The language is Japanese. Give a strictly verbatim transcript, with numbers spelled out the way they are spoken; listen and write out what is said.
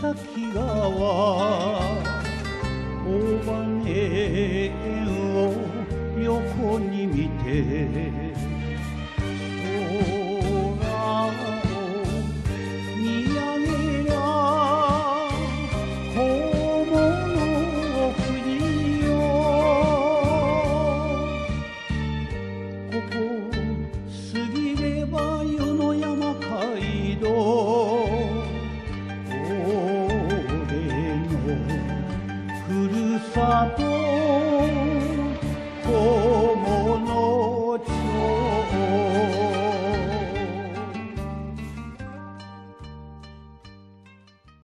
崎川大羽園を横に見て空を見上げりゃ紅葉の国よここ過ぎれば世の山街道ふるさと